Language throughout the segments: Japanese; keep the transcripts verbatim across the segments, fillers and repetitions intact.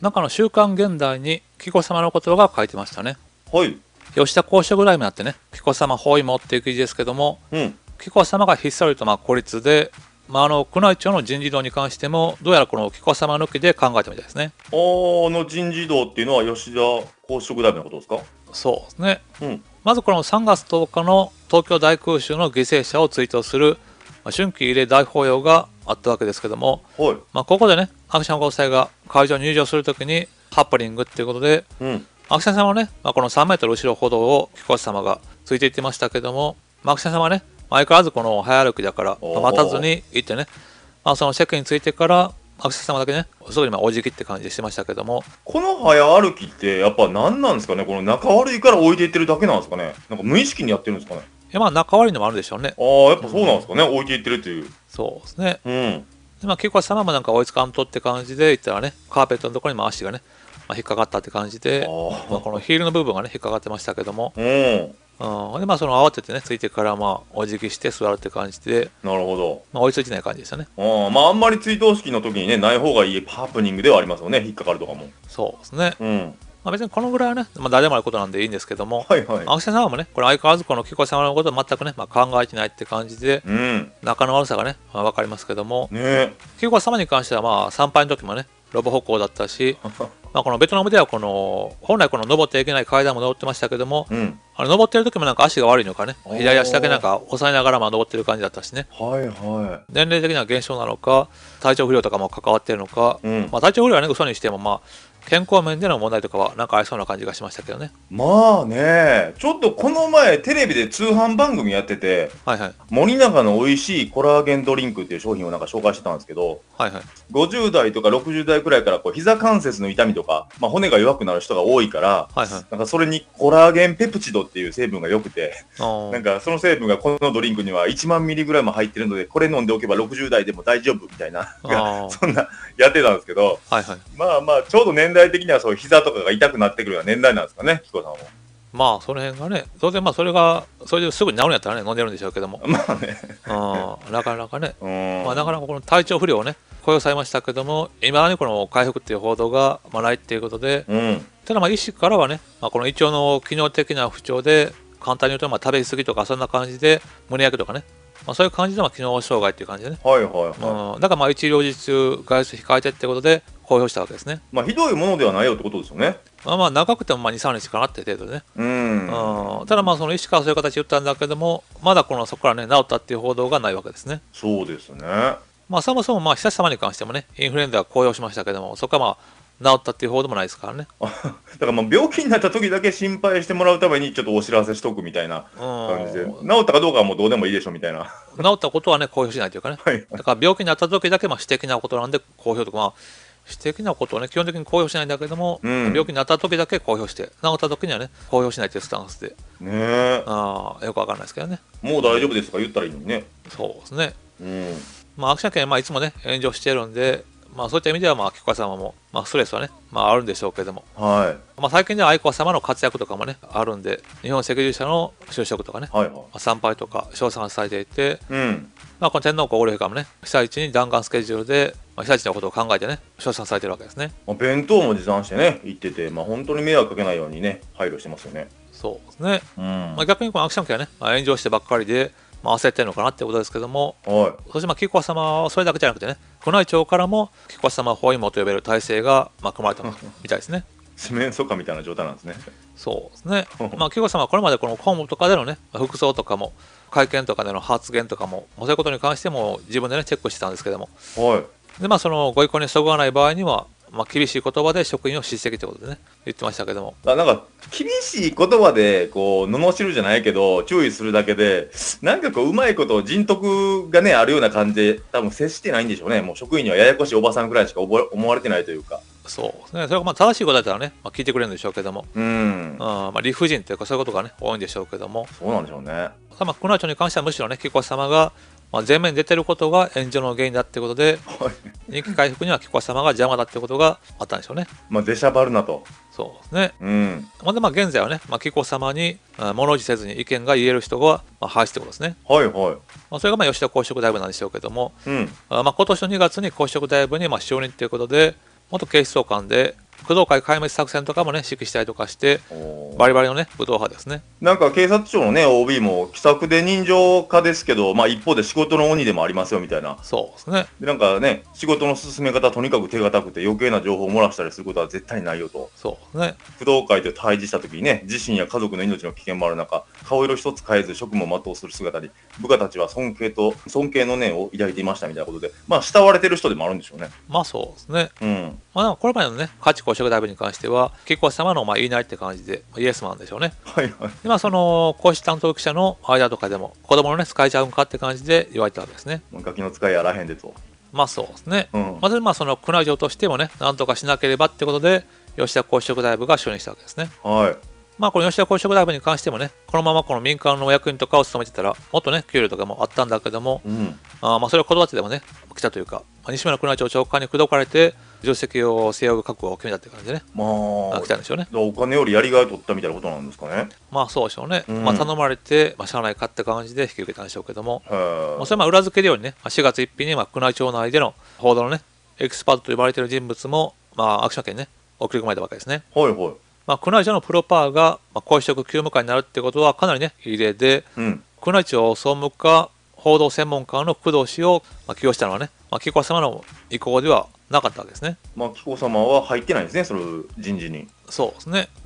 なんかの週刊現代に紀子様のことが書いてましたね。 はい。 吉田公職代になってね、紀子様包囲網っていう記事ですけども、 うん。 紀子様がひっそりとまあ孤立で、まあ、あの宮内庁の人事異動に関してもどうやらこの紀子様抜きで考えたみたいですね。 あーあの人事異動っていうのは吉田公職代弁のことですか？ そうですね。 うん。 まずこのさんがつとおかの東京大空襲の犠牲者を追悼する、まあ、春季慰霊大法要があったわけですけども、 はい。 まあ、ここでね、秋篠ご夫妻が会場に入場するときにハプニングっていうことで、 うん。 秋篠様はね、まあ、このさんメートル後ろ歩道を紀子様がついていってましたけども、まあ、秋篠様はね、相変わらずこの早歩きだから、まあ待たずに行ってね、まあ、その席についてから秋篠様だけね、すぐにまあお辞儀って感じでしてましたけども、 この早歩きってやっぱ何なんですかね？この仲悪いから置いていってるだけなんですかね？なんか無意識にやってるんですかね？ いやまあ仲悪いのもあるでしょうね。 ああ、やっぱそうなんですかね、置いていってるっていう。 そうですね。 うん。 でまあ、紀子様もなんか追いつかんとって感じで言ったらね、カーペットのところにも足がね、まあ、引っかかったって感じで、 あまあ、このヒールの部分がね、引っかかってましたけども、 あ。うん。 うん、でまあその慌ててね、ついてからまあお辞儀して座るって感じで、 なるほど。 まあ、追いついてない感じでしたね。 ああ、まああんまり追悼式の時にね、ない方がいいハプニングではありますよね、引っかかるとかも。 そうですね。 うん。 まあ、別にこのぐらいはね、まあ、誰でもあることなんでいいんですけども、 はいはい。 青木さんもね、これ相変わらずこの紀子様のことを全くね、まあ、考えてないって感じで、 うん。 仲の悪さがね、まあ、分かりますけども、 ねえ。 紀子様に関してはまあ参拝の時もね、ロボ歩行だったし、まあこのベトナムではこの本来この登ってはいけない階段も登ってましたけども、 うん。 あの登ってる時もなんか足が悪いのかね、 あー左足だけなんか押さえながらまあ登ってる感じだったしね、 はいは年齢的な減少なのか、体調不良とかも関わってるのか、 い。うん。 まあ体調不良はね、嘘にしてもまあ健康面での問題とかはなんかありそうな感じがしましたけどね。 まあね、ちょっとこの前テレビで通販番組やってて、 はいはい。 森永の美味しいコラーゲンドリンクっていう商品をなんか紹介してたんですけど、 はいはい。 ごじゅう代とかろくじゅう代くらいからこう膝関節の痛みとか、まあ、骨が弱くなる人が多いから、 はいはい。 なんかそれにコラーゲンペプチドっていう成分が良くて、 あーなんかその成分がこのドリンクにはいちまんミリグラム入ってるので、これ飲んでおけばろくじゅう代でも大丈夫みたいな、 あーそんなやってたんですけど、 はいはい。 まあまあちょうど年代的にはそう膝とかが痛くなってくるような年代なんですかね、キコさんは。 まあその辺がね、当然まあそれが、それですぐに治るんやったらね、飲んでるんでしょうけども、 まあね。 うん、なかなかね、 うーん。 まあなかなかこの体調不良をね、公表されましたけども、いまだにこの回復っていう報道がまあないっていうことで、 うん。 ただまあ医師からはね、まあ、この胃腸の機能的な不調で、簡単に言うとまあ食べ過ぎとかそんな感じで、胸焼けとかね、まあ、そういう感じでまあ機能障害っていう感じでね、 はいはいはうん、だからまあ一両日中外出控えてってことで公表したわけですね。 い。まあひどいものではないよってことですよね。 まあまあ長くてもまあに、さんにちかなって程度でね。 うーん。 うん、ただまあその医師からそういう形で言ったんだけども、まだこのそこからね、治ったっていう報道がないわけですね。 そうですね。 まあそもそもまあ久様に関してもね、インフルエンザが公表しましたけども、そこはまあ治ったっていう報道もないですからね。 あだからまあ病気になった時だけ心配してもらうためにちょっとお知らせしとくみたいな感じで、 うん、 治ったかどうかはもうどうでもいいでしょみたいな。 治ったことはね、公表しないというかね。 はいだから病気になった時だけまあ私的なことなんで公表とか、まあ私的なことをね、基本的に公表しないんだけども、 うん病気になった時だけ公表して、治った時にはね、公表しないというスタンスで、 ねえ。 あーよくわかんないですけどね。 もう大丈夫ですとか言ったらいいのにね。 そうですね。 うん。 まあ、秋田県はまあいつもね、炎上してるんで、まあそういった意味では、まあ、紀子様も、まあストレスはね、まああるんでしょうけども、 はまあ最近では愛子様の活躍とかもね、あるんで、日本赤十字社の就職とかね、 い。はいはまあ、参拝とか、賞賛されていて、 い。うん。 まあこの天皇皇后両陛下もね、被災地に弾丸スケジュールで、まあ、被災地のことを考えてね、賞賛されてるわけですね。 まあ、弁当も持参してね、行ってて、まあ本当に迷惑かけないようにね、配慮してますよね。 そうですね。 うん。 まあ逆にこの秋田県はね、まあ、炎上してばっかりで、まあ焦ってるのかなってことですけども、 はそしてまあ紀子様はそれだけじゃなくてね、宮内庁からも紀子様包囲網と呼べる体制がまあ組まれたみたいですね。 い。四面楚歌みたいな状態なんですね。 そうですね。まあ、紀子様はこれまでこの公務とかでのね、服装とかも、会見とかでの発言とかも、そういうことに関しても自分でね、チェックしてたんですけども、 はい。 で、まあ、そのご意向にそぐわない場合には、まあ、厳しい言葉で職員を叱責ということでね、言ってましたけども、 あなんか、厳しい言葉で、こう、罵るじゃないけど、注意するだけで、なんかこう、うまいこと人徳がね、あるような感じで、多分接してないんでしょうね。もう職員にはややこしいおばさんくらいしか覚え思われてないというか。 そうですね、それがまあ正しいことだったらね、まあ、聞いてくれるんでしょうけども、 うーん。 あまあ、理不尽というか、そういうことがね、多いんでしょうけども、 そうなんでしょうね。 まあ、宮内庁に関してはむしろね、紀子様が、まあ、前面に出てることが炎上の原因だっていうことで、 はい。 人気回復には紀子様が邪魔だっていうことがあったんでしょうね。 まあ、出しゃばるなと。 そうですね。 うん。 ほんでまあ現在はね、まあ、紀子様にあ物おじせずに意見が言える人が、まあ、廃止ってことですね。 はいはい。 まあ、それがまあ吉田公職大夫なんでしょうけども、 うん。 あまあ今年のにがつに公職大夫にまあ就任ということで、元警視総監で工藤会壊滅作戦とかもね、指揮したりとかして、バリバリのね、武闘派ですね。 なんか警察庁のね、オービー も気さくで人情家ですけど、まあ一方で仕事の鬼でもありますよみたいな。 そうですね。 で、なんかね、仕事の進め方とにかく手堅くて余計な情報を漏らしたりすることは絶対にないよと。 そうですね。 工藤会と対峙した時にね、自身や家族の命の危険もある中、顔色一つ変えず職務を全うする姿に、部下たちは尊敬と、尊敬の念を抱いていましたみたいなことで、まあ慕われてる人でもあるんでしょうね。 まあそうですね。 うん。 まあこれまでのね、家畜公職大部に関しては、結構様のまあ言いなりって感じで、イエスマンでしょうね。 はいはい。 で、まあその、皇室担当記者の間とかでも、子供のね、使いちゃうんかって感じで言われたわけですね。 ガキの使いやらへんでと。 まあそうですね。 うん、 まずまあその宮内庁としてもね、なんとかしなければってことで、吉田皇職大部が承認したわけですね。 はい。 まあこの吉田皇職大部に関してもね、このままこの民間のお役員とかを務めてたら、もっとね、給料とかもあったんだけども、 うん、 あまあそれを断ってでもね、来たというか、まあ、西村宮内庁長官に口説かれて、重責を背負う覚悟を決めたって感じでね、 まあ、 来たんでしょうね。 お金よりやりがいを取ったみたいなことなんですかね。 まあそうでしょうね。 うん、 まあ頼まれて、まあ、しゃあないかって感じで引き受けたんでしょうけども、 まあ、それまあ裏付けるようにね、しがつついたちにまあ宮内庁内での報道のね、エキスパートと呼ばれている人物も、まあ、アクション権にね、送り込まれたわけですね。 はいはい。 まあ、宮内庁のプロパーが、まあ、皇職級務官になるってことはかなりね、異例で、 うん、 宮内庁総務課報道専門家の工藤氏を、まあ、起用したのはね、まあ、紀子様の意向ではなかったわけですね。 まあ、紀子様は入ってないんですね、その人事に。 そうですね。 うん。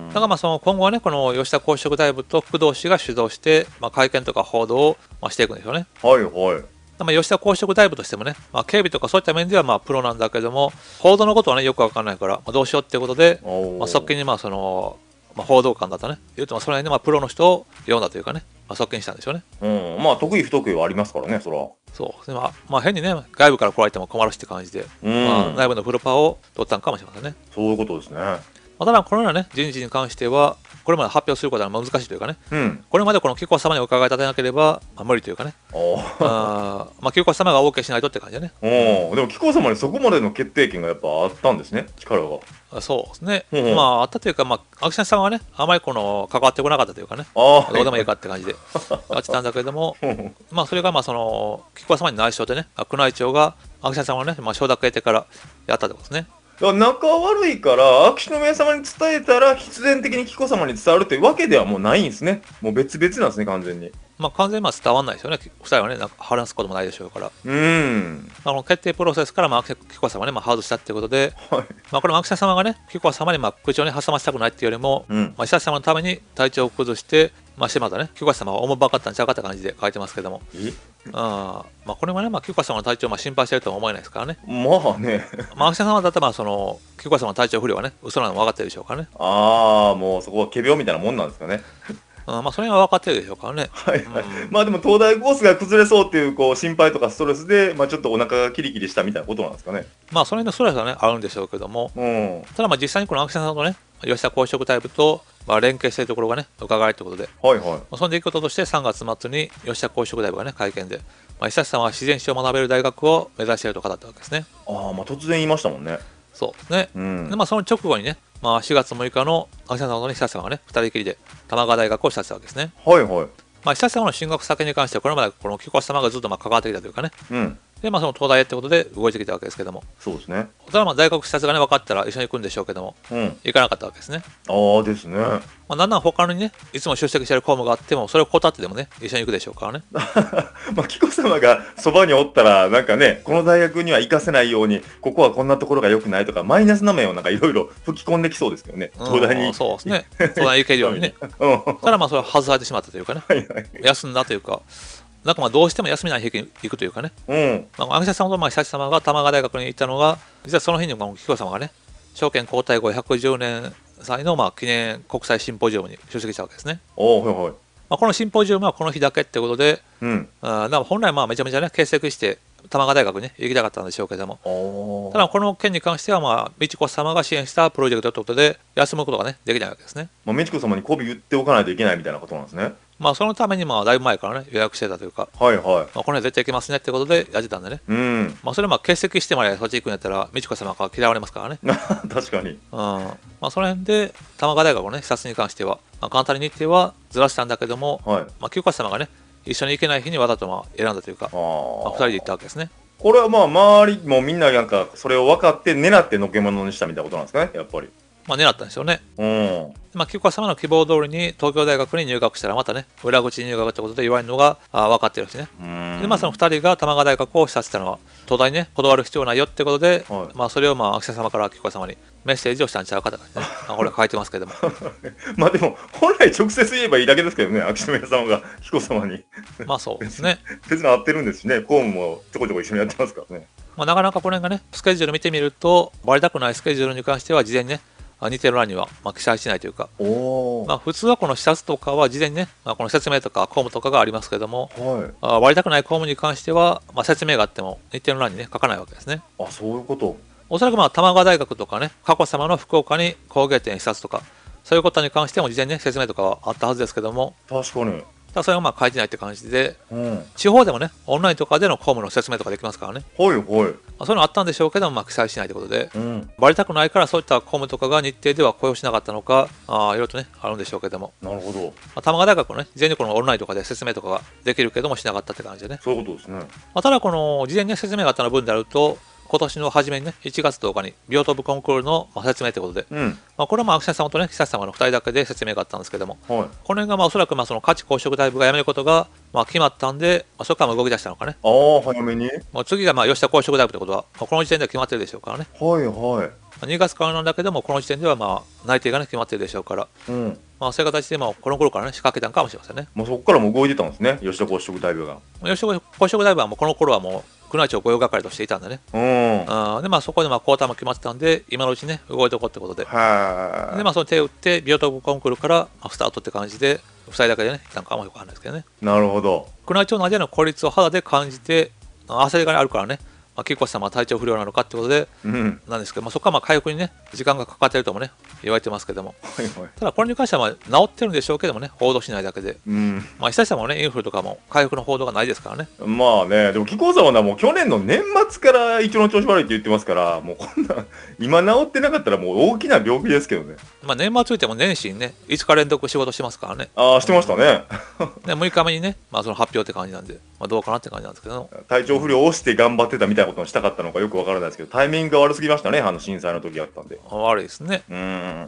だからまあその今後はね、この吉田皇職大部と工藤氏が主導して、まあ、会見とか報道を、まあ、していくんでしょうね。 はいはい。 まあ、吉田皇職大部としてもね、まあ、警備とかそういった面ではまあプロなんだけども、報道のことはね、よくわかんないから、まあ、どうしようっていうことで、まあ、側近にまあその、まあ、報道官だったね、言うとまあその辺でまあプロの人を呼んだというかね、まあ、側近したんでしょうね。 うん、まあ得意不得意はありますからね、そら。 そうですね、まあ、まあ変にね、外部から来られても困るしって感じで、 うん、 まあ、内部のプロパーを取ったんかもしれませんね。 そういうことですね。 まあ、ただ、このような、ね、人事に関しては、これまで発表することは難しいというかね、 うん、 これまでこの紀子様にお伺い立てなければ、まあ、無理というかね、あまあ、紀子様が OK しないとって感じでね。 おでも紀子様にそこまでの決定権がやっぱあったんですね、力が。 そうですね、 うんうん、 まあ、あったというか、まあ、秋田さんはね、あまりこの関わってこなかったというかね、 あどうでもいいかって感じでやってたんだけれども、まあそれがまあその紀子様に内緒でね、宮内庁が秋田さんをね、まあ、承諾得てからやったってことですね。 だから仲悪いから秋篠宮様に伝えたら必然的に紀子様に伝わるってわけではもうないんですね。もう別々なんですね、完全に。 まあ完全にまあ伝わらないですよね。ふたりはね、なんか話すこともないでしょうから。 うーん。 あの決定プロセスからまあ紀子様ね、まあ、ハードしたっていうことで、 はい。 まあこれも秋田様がね、紀子様にまあ口をね挟ませたくないっていうよりも、 うん、 まあ悠仁様のために体調を崩して、まあしてまたね、紀子様が重ばかったんちゃうかって感じで書いてますけども。 えあまあこれもね、まあ紀子様の体調をまあ心配してるとは思えないですからね。 まあね。 まあ秋田様だったらまあその紀子様の体調不良はね、嘘なのも分かってるでしょうからね。 ああ、もうそこは仮病みたいなもんなんですかね。 うん、まあそれは分かってるでしょうからね。 はいはい。 うん、 まあでも東大コースが崩れそうっていうこう心配とかストレスで、まあちょっとお腹がキリキリしたみたいなことなんですかね。 まあその辺のストレスはね、あるんでしょうけども、 うん。 ただまあ実際にこの秋田さんのね、吉田皇職タイプとまあ連携しているところがね、伺えるということで、 はいはい。 まあ、その出来事としてさんがつ末に吉田皇職大部がね、会見で、まあ、悠仁さんは自然史を学べる大学を目指していると語ったわけですね。 ああ、まあ突然言いましたもんね。 そうですね。 うん。 でまあその直後にね、まあ、しがつむいかの秋田さんと悠仁さんがね、ふたりきりで玉川大学を視察したわけですね。 はいはい。 まあ、悠仁さんの進学先に関しては、これまでこの紀子様がずっとまあ関わってきたというかね、 うん。 で、まあ、その東大へってことで動いてきたわけですけども、 そうですね。 ただまあ大学視察がね、分かったら一緒に行くんでしょうけども、 うん。 行かなかったわけですね。 ああですね。 まあ、なんなら他にね、いつも出席している公務があっても、それを断ってでもね、一緒に行くでしょうからね。 まあ紀子様がそばにおったらなんかね、この大学には行かせないようにここはこんなところが良くないとかマイナスな面をなんかいろいろ吹き込んできそうですけどね、東大に。 そうですね。東大行けるようにね。 うん。 ただまあそれは外されてしまったというかね、 はいはい。 休んだというか、なんかまあどうしても休みない日に行くというかね、 うん。 まあ、秋田さんとまあ悠仁様が玉川大学に行ったのが、実はその日にも紀子様がね、昭憲皇太后ひゃくじゅうねん祭のまあ記念国際シンポジウムに出席したわけですね。 おおはいはい。 まあ、このシンポジウムはこの日だけってことで、 うん。 あだから本来まあめちゃめちゃね、欠席して玉川大学に、ね、行きたかったんでしょうけども、 おただこの件に関しては、まあ、美智子様が支援したプロジェクトということで、休むことが、ね、できないわけですね。 まあ、美智子様に媚び言っておかないといけないみたいなことなんですね。 まあ、そのために、まあ、だいぶ前からね、予約してたというか、 はいはい。 まあ、この辺絶対行けますねってことでやってたんでね。 うん。 まあ、それまあ欠席してまでそっち行くんやったら、美智子様から嫌われますからね。 確かに。 うん。まあ、その辺で、玉川大学のね、視察に関しては、まあ、簡単に日程はずらしたんだけども、 はい。 まあ、紀子様がね、一緒に行けない日にわざとまあ選んだというか、 あまあ、ふたりで行ったわけですね。 これはまあ、周りもみんななんか、それを分かって狙ってのけものにしたみたいなことなんですかね、やっぱり。 まあ狙ったんですよね。 うん。 まあ、紀子様の希望通りに東京大学に入学したらまたね、裏口入学ってことで言われるのがあ分かってるしね。で、まあそのふたりが玉川大学を視察したのは、東大にね、断る必要ないよってことで、はい、まあそれをまあ秋田様から紀子様にメッセージをしたんちゃうかとかね。まあこれ書いてますけども。 まあでも、本来直接言えばいいだけですけどね、秋田様が紀子様に。まあそうですね。 別に合ってるんですしね、公務もちょこちょこ一緒にやってますからね。 まあなかなかこれがね、スケジュール見てみると、バレたくないスケジュールに関しては事前にね、似てる欄にはまあ記載しないというか、まあ、普通はこの視察とかは事前にね、まあ、この説明とか公務とかがありますけども、はい、あ割りたくない公務に関しては、まあ、説明があっても日程の欄にね書かないわけですね。 あ、そういうこと。 おそらくまあ玉川大学とかね、佳子さまの福岡に工芸展視察とか、そういうことに関しても事前に、ね、説明とかはあったはずですけども、 確かに。 ただそれがまあ書いてないって感じで、うん、地方でもね、オンラインとかでの公務の説明とかできますからね。 はいはい。まあ、そういうのあったんでしょうけども、まあ、記載しないということで、うん、バレたくないからそういった公務とかが日程では雇用しなかったのか、あいろいろとね、あるんでしょうけども。 なるほど。まあ、玉川大学のね、事前にこのオンラインとかで説明とかができるけどもしなかったって感じでね。 そういうことですね。まあ、ただこの事前に説明があったの分であると、今年の初めにね、いちがつとおかに、ビオトープコンクールの説明ということで、うん、まあこれはまあ、秋田様とね、久志様のふたりだけで説明があったんですけども、はい、この辺がまあおそらくまあその価値公職大部が辞めることがまあ決まったんで、まあ、そこからも動き出したのかね。 ああ、早めに。 もう次がまあ吉田公職大部ということは、まあ、この時点では決まってるでしょうからね。 はいはい。 にがつからなんだけども、この時点ではまあ内定がね、決まってるでしょうから、うん、まあそういう形でまあこの頃からね、仕掛けたのかもしれませんね。 もうそこからも動いてたんですね、吉田公職大部が。 吉田公職大部はもうこの頃はもう、宮内庁御用係としていたんでね。うん、でまあそこでまあ交代も決まってたんで、今のうちね動いておこうってことで。でまあその手を打ってビオトープコンクールからまあスタートって感じでふたりだけでね来たのかもよくわかんないですけどね。 なるほど。 宮内庁内での孤立を肌で感じて焦りがあるからね。まあ、紀子さまは体調不良なのかってことで、うん、なんですけど、まあ、そこからまあ回復にね時間がかかっているともね言われてますけども、はいはい、ただこれに関してはまあ治ってるんでしょうけどもね報道しないだけで、うん、まあ久々もねインフルとかも回復の報道がないですからね。 まあね、でも紀子さまはもう去年の年末から胃腸の調子悪いって言ってますから、もうこんな今治ってなかったらもう大きな病気ですけどね。 まあ年末いても年始にねいつか連続仕事してますからね。 ああしてましたね。 でむいかめにね、まあ、その発表って感じなんで、まあ、どうかなって感じなんですけど、 体調不良をして頑張ってたみたいなことをしたかったのかよくわからないですけど、タイミングが悪すぎましたね、あの震災の時あったんで。 悪いですね。うん、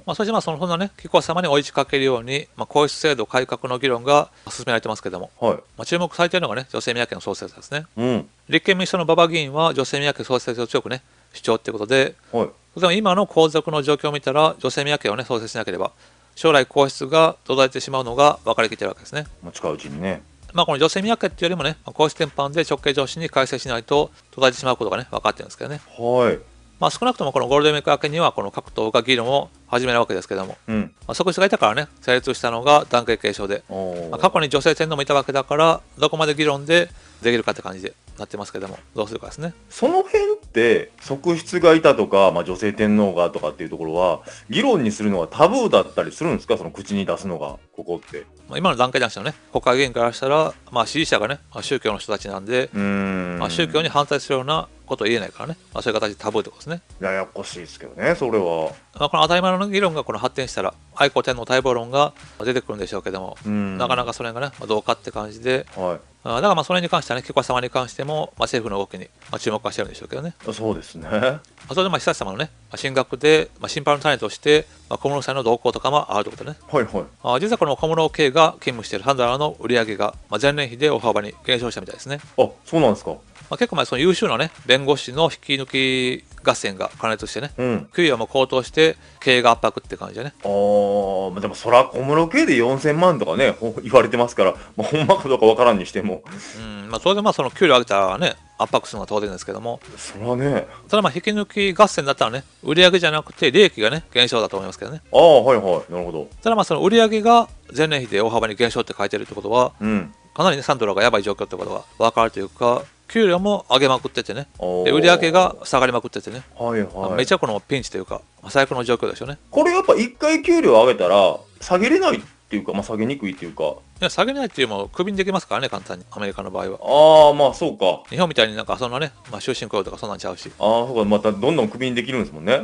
まあ、そしてまあそのそんなね紀子さまに追い打ちかけるように、まあ、皇室制度改革の議論が進められてますけども、はい、まあ、注目されているのがね女性宮家の創設ですね。うん、立憲民主党の馬場議員は女性宮家創設を強くね主張ってことで、はい、でも今の皇族の状況を見たら女性宮家をね創設しなければ将来皇室が途絶えてしまうのが分かりきっているわけですね。 近いうちにね。 まあこの女性宮家っていうよりもね、皇室典範で直系上司に改正しないと途絶えてしまうことがね分かってるんですけどね。はい。まあ少なくともこのゴールデンウィーク明けにはこの各党が議論を始めるわけですけども、うん、まあ側室がいたからね成立したのが男系継承で、まあ、過去に女性天皇もいたわけだからどこまで議論でできるかって感じでなってますけども、どうするかですね。 その辺って側室がいたとか、まあ、女性天皇がとかっていうところは議論にするのはタブーだったりするんですか、その口に出すのがここって。 まあ今の段階でのね国会議員からしたら、まあ、支持者がね、まあ、宗教の人たちなんで、うーん、まあ、宗教に反対するようなことを言えないからね、まあ、そういう形でタブーってことですね。 ややこしいですけどね、それは。 まあ、この当たり前の議論がこの発展したら愛子天皇待望論が出てくるんでしょうけども、なかなかそれがね、まあ、どうかって感じで、はい、だからまあそれに関してはね紀子さまに関しても、まあ、政府の動きにまあ注目はしてるんでしょうけどね。 そうですね。 それでまあ久志様のね進学で、まあ、心配の種として、まあ、小室さんの動向とかもあるということでね。はいはい。あ実はこの小室圭が勤務しているハンドラーの売り上げが、まあ、前年比で大幅に減少したみたいですね。 あ、そうなんですか。 まあ、結構前その優秀なね弁護士の引き抜き合戦が加熱してね、うん、給与も高騰して経営が圧迫って感じでね。 ああ、でもそら小室圭でよんせんまんとかね言われてますから、まあ、ほんまかどうかわからんにしても、 うん、まあそれでまあその給料上げたらね圧迫するのは当然ですけども、 それはね、 ただまあ引き抜き合戦だったらね売上じゃなくて利益がね減少だと思いますけどね。 ああ、はいはい、なるほど。 ただまあその売上が前年比で大幅に減少って書いてるってことは、うん、かなりねサントラがやばい状況ってことが分かるというか、給料も上げまくっててね、で売上が下がりまくっててね、はいはい、めちゃこのピンチというか最悪の状況ですよね。 これやっぱ一回給料上げたら下げれないっていうか、まあ、下げにくいっていうか。 いや下げれないっていうのもクビにできますからね、簡単にアメリカの場合は。 ああ、まあそうか。 日本みたいになんかそんなね、まあ、終身雇用とかそんなんちゃうし。 ああ、そうか、またどんどんクビにできるんですもんね。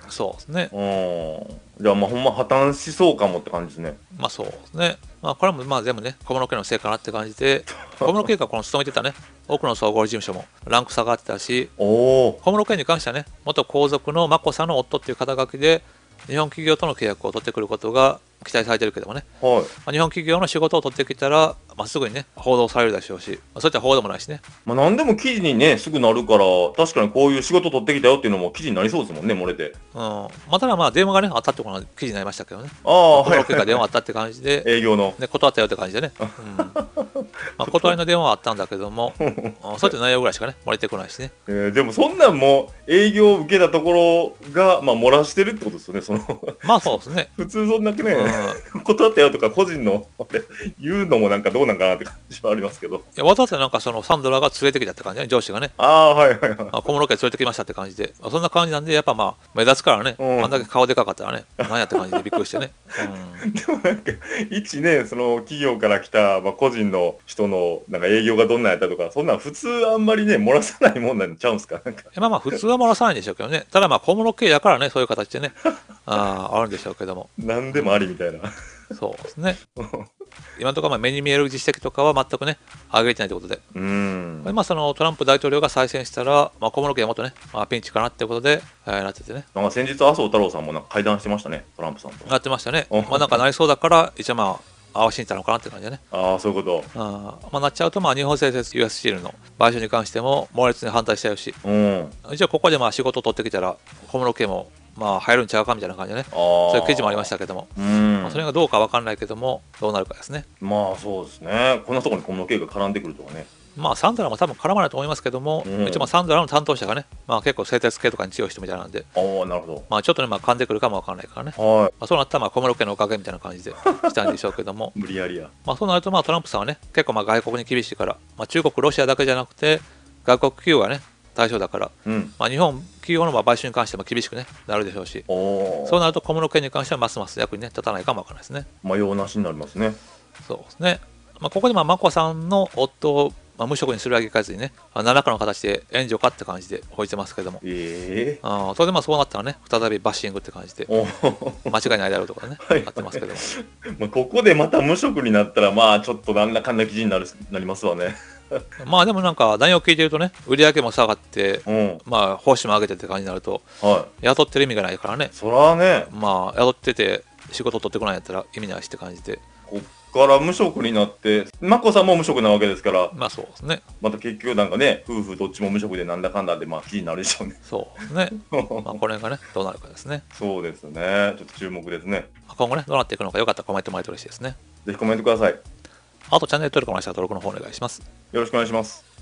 そうですね。 うん。じゃあまあほんま破綻しそうかもって感じですね。 まあそうですね。まあこれもまあ全部ね、小室家のせいかなって感じで、小室家がこの勤めてたね、奥野総合事務所もランク下がってたし、 おお。 小室家に関してはね、元皇族の眞子さんの夫っていう肩書きで、日本企業との契約を取ってくることが期待されてるけどもね、 はい。 まあ、日本企業の仕事を取ってきたら、まあ、すぐにね、報道されるでしょうし、まあ、そういった報道もないしね。 まあ何でも記事にね、すぐなるから、確かにこういう仕事取ってきたよっていうのも記事になりそうですもんね、漏れて。 うん。まあ、ただまあ、電話がね、あったってことの記事になりましたけどね。 ああ、 小室家から電話あったって感じで、 営業の。 ね、断ったよって感じでね。うん。まあ、断りの電話はあったんだけども、うんそういった内容ぐらいしかね、漏れてこないしね。 えーでもそんなんもう営業を受けたところが、まあ漏らしてるってことですよね、そのまあそうですね。 普通そんだけね、 うん。い断ったよとか個人のあれ言うのもなんかどうなんかなって感じはありますけど。 やわざわざなんかそのサンドラが連れてきたって感じね、上司がね。 ああ、はいはいはい。 まあ、小室家連れてきましたって感じで、まあそんな感じなんで、やっぱまあ、目立つからね、 うんあんだけ顔でかかったらね、なんやって感じでびっくりしてね。うん。 でもなんか、一ね、その企業から来た、まあ、個人の人のなんか営業がどんなんやったとか、そんなん普通あんまりね、漏らさないもんなんちゃうんすかなんか。 まあまあ、普通は漏らさないんでしょうけどね。ただまあ、小室系やからね、そういう形でね、あーあるんでしょうけども。 何でもありみたいな。 そうですね。今のところまあ目に見える実績とかは全くね、上げてないということで。 うーん。 まあ、そのトランプ大統領が再選したら、まあ、小室家はもっとね、まあ、ピンチかなってことで、えーなっててね、 なんか先日、麻生太郎さんもなんか会談してましたね、トランプさんと。 なってましたね。 おまあ、なんかなりそうだから、一応まあ、合わせにいったのかなって感じでね。 ああ、そういうこと。 あーまあ、なっちゃうと、まあ、日本製鉄 ユーエス スチールの買収に関しても猛烈に反対しちゃうし、 うん。 一応ここでまあ仕事を取ってきたら、小室家もまあ入るんちゃうかみたいな感じでね、 ああ。 そういう記事もありましたけども、 うーん。 まあ、それがどうかわかんないけども、どうなるかですね。 まあそうですね。こんなところに小室圭が絡んでくるとはね。 まあ、サンドラも多分絡まないと思いますけども、 うん一応まあサンドラの担当者がね、まあ、結構製鉄系とかに強い人みたいなんで、 ああ、なるほまあ、ちょっとね、まあ、噛んでくるかもわかんないからね。 ど。はまあ、そうなったらまあ小室家のおかげみたいな感じでしたんでしょうけども、 い。無理やりや。 まあ、そうなるとまあトランプさんはね、結構まあ外国に厳しいから、まあ、中国、ロシアだけじゃなくて、外国企業がね、対象だから、 うん。 まあ、日本企業のまあ買収に関しても厳しく、ね、なるでしょうし、 おお。 そうなると小室家に関してはますます役に、ね、立たないかもわからないですね。 まあ用なしになりますね。 そうですね。まあ、ここでまあ眞子さんの夫をまあ無職にするわけいかずにね、まあ何らかの形で援助かって感じで報じてますけども、 ええあーそれでまあそうなったらね、再びバッシングって感じで、 おお。 間違いないだろうとかね、 はいなってますけども。 まあここでまた無職になったら、まあちょっとなんだかんだ記事になるなりますわね。 まあでもなんか内容聞いてるとね、売り上げも下がって、 うん。 まあ報酬も上げてって感じになると、 は雇ってる意味がないからね、 い。そらね、 まあ雇ってて仕事取ってこないんやったら意味ないしって感じで、 こっから無職になって、眞子さんも無職なわけですから、 まあそうですね。 また結局なんかね、夫婦どっちも無職でなんだかんだで、まあ記事になるでしょうね。 そうですね。まあこれがね、どうなるかですね。 そうですね。ちょっと注目ですね。 まあ今後ね、どうなっていくのかよかったらコメントもらえると嬉しいですね。 ぜひコメントください。 あとチャンネル登録もらしたら登録の方お願いします。 よろしくお願いします。